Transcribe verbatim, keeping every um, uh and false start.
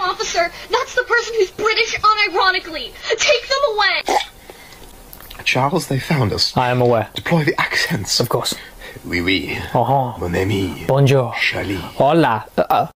officer, that's the person who's British unironically. Take them away. Charles, they found us. I am aware. Deploy the accents. Of course. Oui, oui. Uh-huh. Mon ami. Bonjour. Charlie. Hola. Uh-uh.